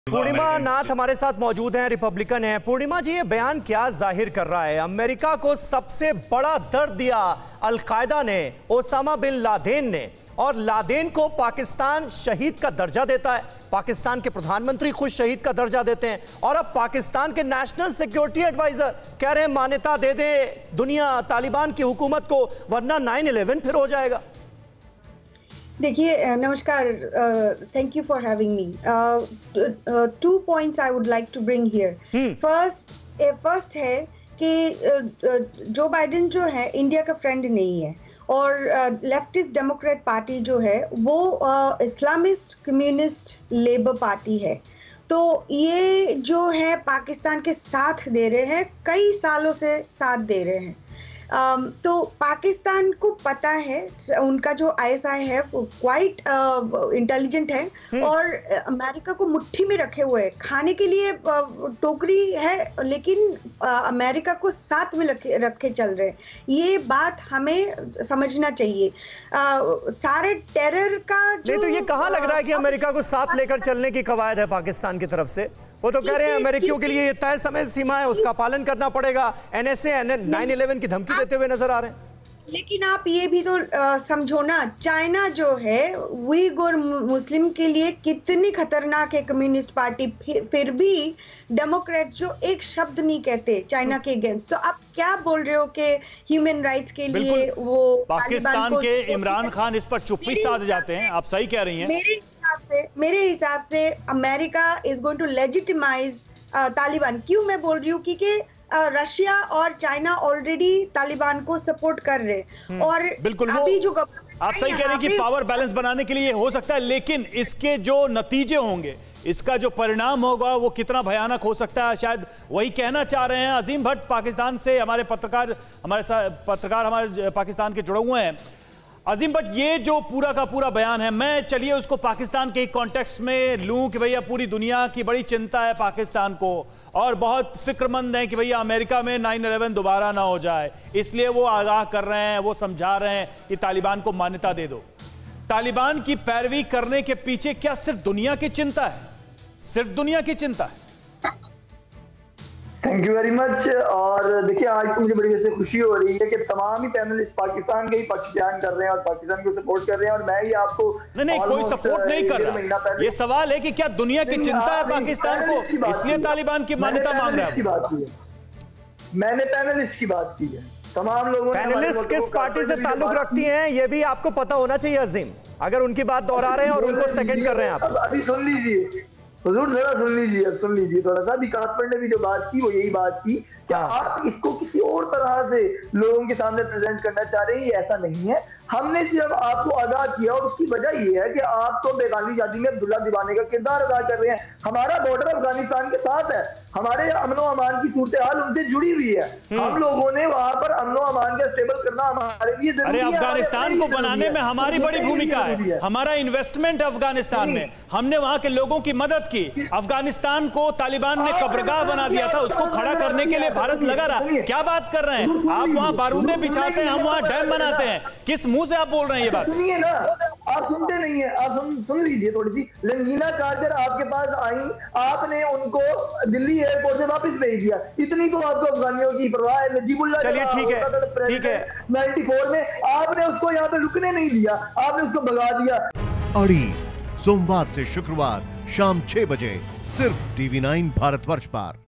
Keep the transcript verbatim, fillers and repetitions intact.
पूर्णिमा नाथ हमारे साथ मौजूद हैं, रिपब्लिकन हैं। पूर्णिमा जी, ये बयान क्या जाहिर कर रहा है? अमेरिका को सबसे बड़ा दर्द दिया अल-कायदा ने, ओसामा बिन लादेन ने, और लादेन को पाकिस्तान शहीद का दर्जा देता है। पाकिस्तान के प्रधानमंत्री खुद शहीद का दर्जा देते हैं, और अब पाकिस्तान के नेशनल सिक्योरिटी एडवाइजर कह रहे हैं मान्यता दे दे दुनिया तालिबान की हुकूमत को, वरना नाइन इलेवन फिर हो जाएगा। देखिए, नमस्कार, thank you for having me. Two points I would like to bring here. First first है कि जो बाइडेन जो है इंडिया का फ्रेंड नहीं है, और लेफ्टिस्ट डेमोक्रेट पार्टी जो है वो इस्लामिस्ट कम्युनिस्ट लेबर पार्टी है। तो ये जो है पाकिस्तान के साथ दे रहे हैं, कई सालों से साथ दे रहे हैं। Um, तो पाकिस्तान को पता है, उनका जो आई एस आई है वो क्वाइट इंटेलिजेंट है, और अमेरिका को मुट्ठी में रखे हुए है। खाने के लिए uh, टोकरी है, लेकिन uh, अमेरिका को साथ में रखे रखे चल रहे हैं। ये बात हमें समझना चाहिए। uh, सारे टेरर का जो नहीं, तो ये कहाँ लग रहा है कि अमेरिका को साथ लेकर चलने की कवायद है पाकिस्तान की तरफ से? वो तो कह रहे हैं अमेरिकियों के लिए ये तय समय सीमा है, उसका पालन करना पड़ेगा। एनएसए नाइन इलेवन की धमकी देते हुए नजर आ रहे हैं। लेकिन आप ये भी तो आ, समझो ना, चाइना जो है उइगुर मुस्लिम के लिए कितनी खतरनाक है कम्युनिस्ट पार्टी, फिर भी डेमोक्रेट जो एक शब्द नहीं कहते चाइना के अगेंस्ट। तो आप क्या बोल रहे हो कि ह्यूमन राइट्स के लिए वो पाकिस्तान के इमरान खान इस पर चुप्पी साध जाते हैं? आप सही कह रही हैं। मेरे हिसाब से मेरे हिसाब से America is going to legitimize Taliban. क्यों मैं बोल रही हूँ? क्योंकि रशिया और चाइना ऑलरेडी तालिबान को सपोर्ट कर रहे, और बिल्कुल अभी जो आप सही कह रहे हैं कि पावर बैलेंस बनाने के लिए हो सकता है, लेकिन इसके जो नतीजे होंगे, इसका जो परिणाम होगा वो कितना भयानक हो सकता है, शायद वही कहना चाह रहे हैं अजीम भट्ट पाकिस्तान से। हमारे पत्रकार हमारे साथ पत्रकार हमारे पाकिस्तान के जुड़े हुए हैं। अजीम भट्ट, ये जो पूरा का पूरा बयान है, मैं चलिए उसको पाकिस्तान के कॉन्टेक्स्ट में लूं कि भैया पूरी दुनिया की बड़ी चिंता है पाकिस्तान को, और बहुत फिक्रमंद है कि भैया अमेरिका में नाइन इलेवन दोबारा ना हो जाए, इसलिए वो आगाह कर रहे हैं, वो समझा रहे हैं कि तालिबान को मान्यता दे दो। तालिबान की पैरवी करने के पीछे क्या सिर्फ दुनिया की चिंता है? सिर्फ दुनिया की चिंता है? Thank you very much. और देखिए, आज तो मुझे बड़ी ऐसे खुशी हो रही है कि तमाम ही पैनलिस्ट पाकिस्तान के ही पक्ष बयान कर रहे हैं और पाकिस्तान को सपोर्ट कर रहे हैं, और मैं ही आपको नहीं नहीं कोई सपोर्ट नहीं कर रहा। ये सवाल है कि क्या दुनिया की चिंता है पाकिस्तान को, इसलिए तालिबान की मान्यता मांग रहा है? बात की है, मैंने पैनलिस्ट की बात की है। तमाम लोगों पैनलिस्ट किस पार्टी से ताल्लुक रखती हैं ये भी आपको पता होना चाहिए अजीम, अगर उनकी बात दोहरा रहे हैं और उनको सेकंड कर रहे हैं आप। अभी सुन लीजिए हुजूर, जरा सुन लीजिए सुन लीजिए थोड़ा सा। विकास पंड ने भी जो बात की वो यही बात की कि आप इसको किसी और तरह से लोगों के सामने प्रेजेंट करना चाह रहे हैं, ये ऐसा नहीं है। हमने सिर्फ आपको आगाह किया, और उसकी वजह ये है कि आप तो बेगानी जाति में अब्दुल्ला दीवाने का किरदार अदा कर रहे हैं। हमारा बॉर्डर अफगानिस्तान के साथ है, हमारे अमनो अमान की सूरत हाल उनसे जुड़ी हुई है। हम लोगों ने वहां पर अमनो अमान का स्टेबल करना हमारे लिए जरूरी है। अरे अफगानिस्तान को बनाने में हमारी बड़ी भूमिका है, हमारा इन्वेस्टमेंट अफगानिस्तान में, हमने वहां के लोगों की मदद की। अफगानिस्तान को तालिबान ने कब्रगाह बना दिया था, उसको खड़ा करने के लिए भारत लगा रहा। क्या बात कर रहे हैं आप? वहां बारूदे बिछाते हैं, हम वहां डैम बनाते हैं। किस मुंह से आप बोल रहे हैं ये बात? सुनिए ना, आप सुनते नहीं है। आप सुन सुन लीजिए थोड़ी सी। रंगीला चार्जर आपके पास आई, आपने उनको दिल्ली एयरपोर्ट से वापस भेज दिया। इतनी तो आपको अफगानियों की परवाह है। नजीबुल्लाह चलिए ठीक है ठीक है चौरानवे में आपने उसको यहाँ पे रुकने नहीं दिया, आपने उसको भगा दिया। अड़ी सोमवार से शुक्रवार शाम छह बजे सिर्फ टीवी नाइन भारतवर्ष पर।